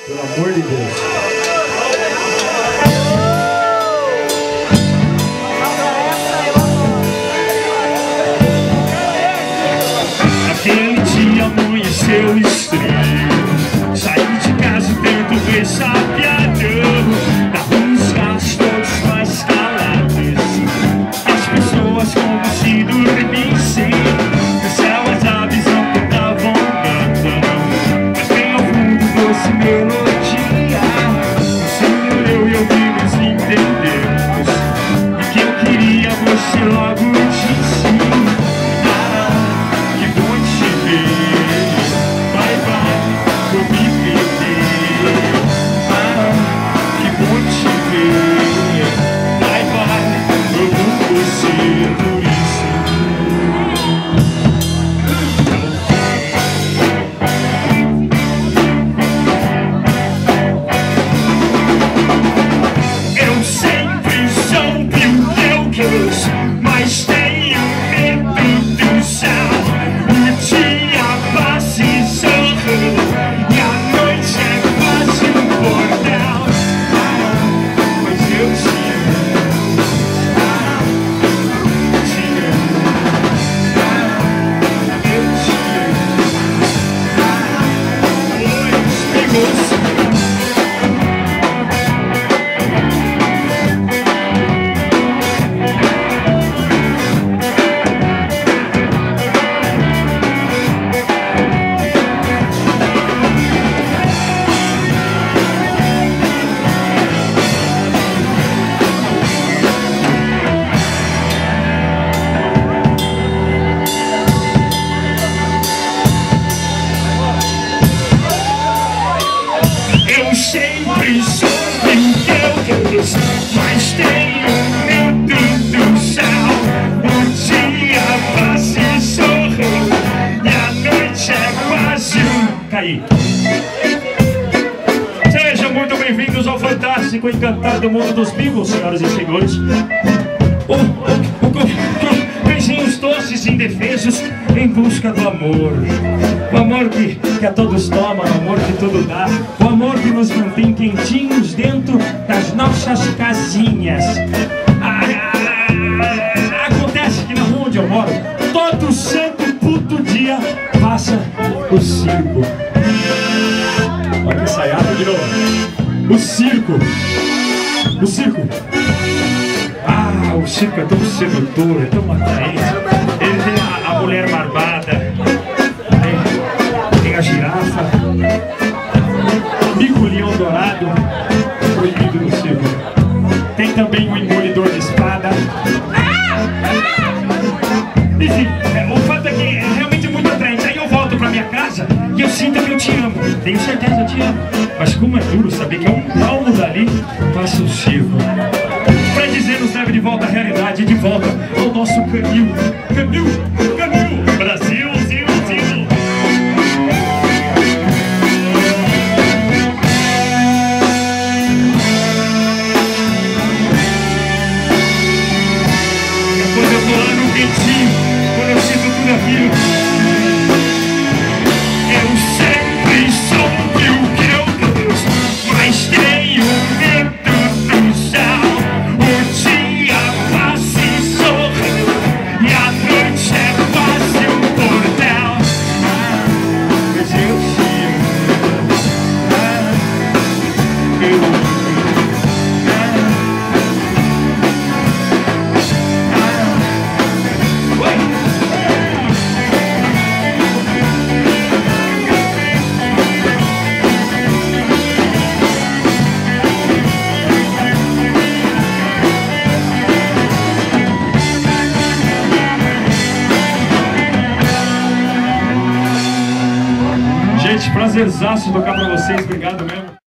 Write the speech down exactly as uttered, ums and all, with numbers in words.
Pelo amor de Deus. Aquele dia amanheceu estranho. Saí de casa tento ressabiadão. Na rua os carros todos mais calados. As pessoas como se dormissem. No céu as aves não cantavam cantando. Mas bem ao fundo doce melodia. O Senhor, eu e eu vi nos entendemos. E que eu queria você logo disse. Mas tenho medo do céu. O dia passa e sorri, e a noite é quase um bordel. Mas eu te amo, te amo, eu te amo. Pois pegou-se. Eu sempre soube o que eu quis, mas tenho medo do céu. O dia passa e sorri, e a noite é quase um... Caí. Sejam muito bem-vindos ao fantástico e encantado mundo dos Beagles, senhoras e senhores. O, o, o, o, beijinhos doces e indefesos em busca do amor. O amor que, que a todos toma, o amor que tudo dá. O amor que nos mantém quentinhos dentro das nossas casinhas. Ah, ah, acontece que na rua onde eu moro, todo santo puto dia passa o circo. Olha que ensaiado de novo. O circo. O circo. Ah, o circo é tão sedutor, é tão atraente. Ele tem a, a mulher barbada, tem, tem a girafa, bico-leão dourado, proibido no circo. Tem também o engolidor de espada. Enfim, é, o fato é que é realmente muito atraente. Aí eu volto pra minha casa e eu sinto que eu te amo. Tenho certeza, eu te amo. Mas como é duro saber que a um palmo dali passa o circo. Pra dizer, nos leve de volta à realidade, de volta ao nosso canil. Canil, canil, Brasil, Zil, Zil. É quando eu tô lá no quentinho, quando eu sinto tudo aquilo. Eu sempre soube o que eu quis, mas tenho medo do céu. O dia passa e sorri, e a noite é quase um bordel. Mas eu te amo, eu amo. Gente, prazerzaço tocar pra vocês, obrigado mesmo.